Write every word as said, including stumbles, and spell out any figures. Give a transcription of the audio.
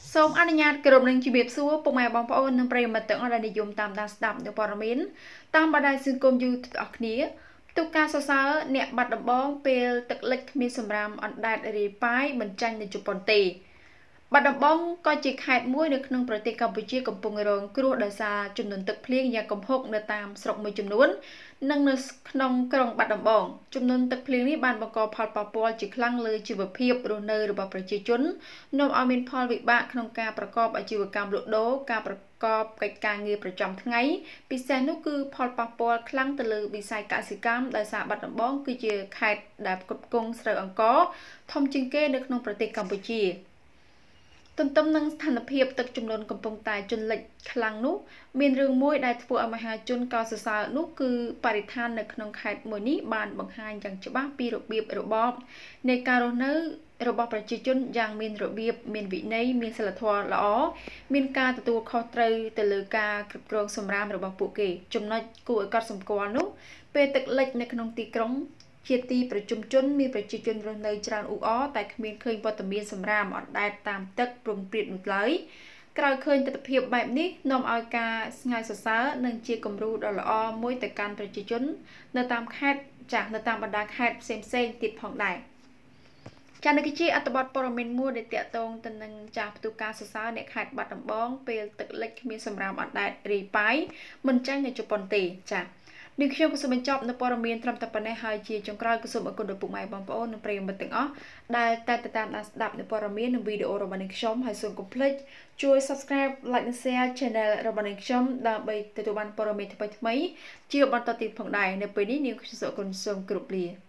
សូមអនុញ្ញាតគោរពនឹងជំរាបសួរពុកម៉ែបងប្អូននិងប្រិយមិត្តទាំងអស់ដែលនិយមតាមដានស្ដាប់នៅព័ត៌មានតាមបណ្ដាញសង្គម YouTube ទាំងអស់គ្នាទូការសរសើរអ្នកបាត់ដំបងពេលទឹកលិចគ្មានសម្រាមអណ្ដែតរាយប៉ាយមិនចាញ់នៅជប៉ុនទេបាត់ដំបងក៏ជាខេត្តមួយនៅក្នុងប្រទេសកម្ពុជាកំពុងរងគ្រោះដោយសារចំនួនទឹកភ្លៀងយ៉ាងគំហុកនៅតាមស្រុកមួយចំនួននិងនៅក្នុងក្រុងបាត់ដំបងចំនួនទឹកភ្លៀងនេះបានបង្កផលប៉ះពាល់ជាខ្លាំងលើជីវភាពរស់នៅរបស់ប្រជាជននាំឲ្យមានផលវិបាកក្នុងការប្រកបអាជីវកម្មលក់ដូរការប្រកបកិច្ចការងារប្រចាំថ្ងៃពិសេសនោះគឺផលប៉ះពាល់ខ្លាំងទៅលើវិស័យកសិកម្មដោយសារបាត់ដំបងគឺជាខេត្តដែលផ្គត់ផ្គង់ស្រូវអង្ករធំជាងគេនៅក្នុងប្រទេសកម្ពុជាទន្ទឹមនឹងស្ថានភាពទឹកចំនួនកំពុងតែជន់លិចខ្លាំងនោះមានរឿងមួយដែលធ្វើឲ្យមហាជនកោតសរសើរនោះគឺបរិស្ថាននៅក្នុងខេត្តមួយនេះបានបង្ហាញយ៉ាងច្បាស់ពីរបៀបរបបនៃការរស់នៅរបស់ប្រជាជនយ៉ាងមានរបៀបមានវិន័យមានសីលធម៌ល្អមានការទទួលខុសត្រូវទៅលើការគ្រប់គ្រងសម្រាមរបស់ពួកគេចំណុចគួរឲ្យកត់សម្គាល់នោះពេលទឹកលិចនៅក្នុងទីក្រុងជាទីប្រជុំជនមានប្រជាជនរស់នៅច្រើនអ៊ូអរតែគ្មានឃើញវត្តមានសម្រាមអណ្ដែតតាមទឹកព្រំព្រៀតនោះឡើយក្រោយឃើញទស្សនវិជ្ជាបែបនេះនាំឲ្យការស្ញើសរសើរនិងជាគំរូដ៏ល្អមួយទៅកាន់ប្រជាជននៅតាមខេត្តចាស់នៅតាមបណ្ដាខេត្តផ្សេងផ្សេងទៀតផងដែរចានេះគឺជាអត្ថបទព័ត៌មានមួយដែលតាក់ទងទៅនឹងចាស់ផ្ទុះការសរសើរអ្នកខេត្តបាត់ដំបងពេលទឹកលិចគ្មានសម្រាមអណ្ដែតរាយប៉ាយមិនចាញ់នៅជប៉ុនទេចានេះខ្ញុំក៏សូមបញ្ចប់នៅព័ត៌មានត្រឹមតែប៉ុណ្ណេះហើយជាចុងក្រោយក៏សូមអរគុណដល់ពុកម៉ែបងប្អូននិងប្រិយមិត្តទាំងអស់ដែលតែងតែតាមដានស្ដាប់នៅព័ត៌មាននិងវីដេអូរបស់នេះខ្ញុំហើយសូមកុំភ្លេចជួយ Subscribe Like និង Share Channel របស់នេះខ្ញុំដើម្បីទទួលបានព័ត៌មានថ្មីៗជាបន្តទៀតផងដែរនៅពេលនេះនាងខ្ញុំសូមអរគុណសូមគោរពលា